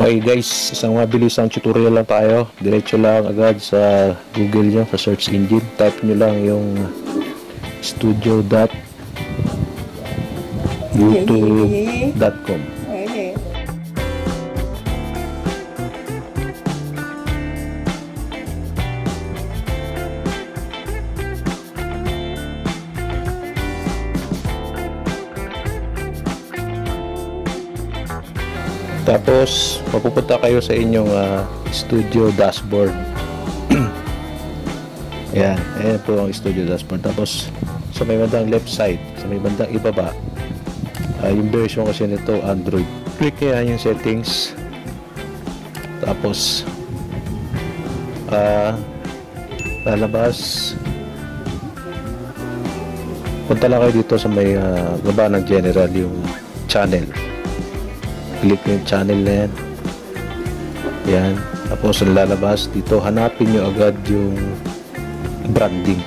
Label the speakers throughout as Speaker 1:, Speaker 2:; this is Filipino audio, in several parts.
Speaker 1: Okay guys, isang mabilisang tutorial lang tayo. Diretso lang agad sa Google nyo, sa search engine. Type nyo lang yung studio.youtube.com. Tapos, mapupunta kayo sa inyong studio dashboard. Ayan, ayan po ang studio dashboard. Tapos, sa may bandang left side, sa may bandang ibaba, yung version kasi nito, Android. Click nyo yan yung settings. Tapos, lalabas. Punta lang kayo dito sa may baba ng general, yung channel. Click yung channel na yan. Yan. Tapos lalabas dito, hanapin nyo agad yung branding.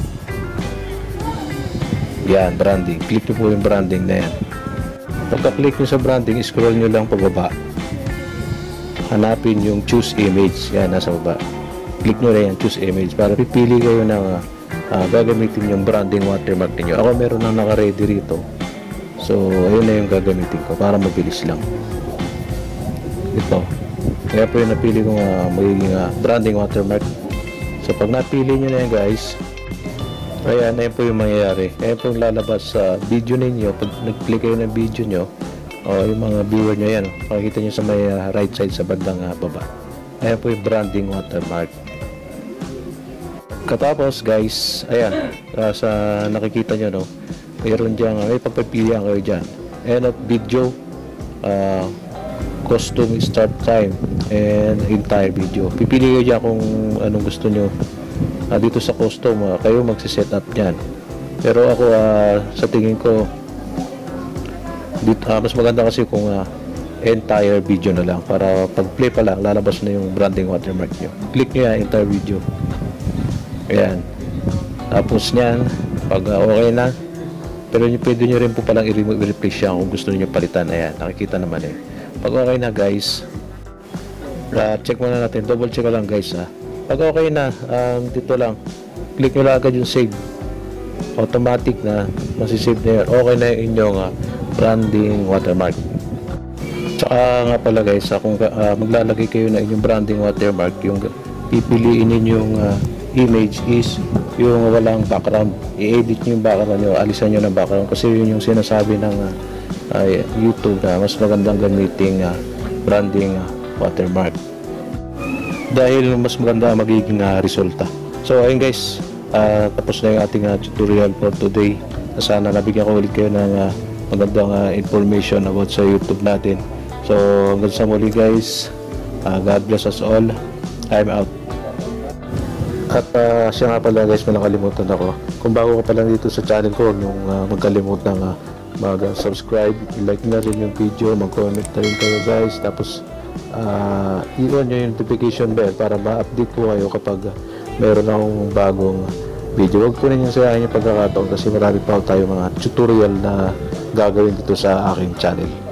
Speaker 1: Yan, branding. Click nyo po yung branding na yan. Pagka-click nyo sa branding, scroll nyo lang pababa. Hanapin yung choose image. Yan, nasa baba. Click nyo na yan, choose image. Para pipili kayo ng gagamitin yung branding watermark niyo. Ako meron na naka-ready rito. So, ayun na yung gagamitin ko para mabilis lang. Ito. Kaya po yung napili kong magiging branding watermark. So, pag napili nyo na yan guys, ayan, ayan po yung mangyayari. Ayan po yung lalabas sa video ninyo. Pag nag-click kayo ng video nyo, o yung mga viewer nyo yan, makikita nyo sa may right side sa bandang baba. Ayan po yung branding watermark. Katapos guys, ayan, sa nakikita nyo, no, mayroon dyan, may pagpipilian kayo dyan. And at video, custom start time, and entire video. Pipili kayo dyan kung anong gusto nyo. Dito sa custom, kayo magsiset up dyan. Pero ako, sa tingin ko, dito, mas maganda kasi kung entire video na lang. Para pag play pa lang, lalabas na yung branding watermark nyo. Click nyo yan, entire video. Ayan. Tapos nyan, pag okay na, pero pwede nyo rin po palang i-replace siya kung gusto niyo palitan. Ayan, nakikita naman eh. Pag okay na guys, check muna natin. Double check lang guys ha. Pag okay na, dito lang, click nyo lang agad yung save. Automatic na, masisave na yun. Okay na yung inyong branding watermark. Tsaka nga pala guys, kung maglalagay kayo na inyong branding watermark, yung pipiliin ninyong image is yung walang background. I-edit nyo yung background nyo, alisan nyo ng background kasi yun yung sinasabi ng YouTube na mas magandang gamiting branding watermark dahil mas maganda magiging resulta. So ayun guys, tapos na yung ating tutorial for today. Sana nabigyan ko ulit kayo ng magandang information about sa YouTube natin. So hanggang sa muli guys, God bless us all. I'm out. At siya nga pala guys, may nakalimutan ako. Kung bago ka pa lang dito sa channel ko, huwag niyong magkalimutan mag-subscribe, like na rin yung video, mag-comment na rin kayo guys. Tapos i-on nyo yung notification bell para ma-update po kayo kapag meron akong bagong video. Huwag po ninyong sayangin yung pagkakataon kasi marami pa tayo mga tutorial na gagawin dito sa aking channel.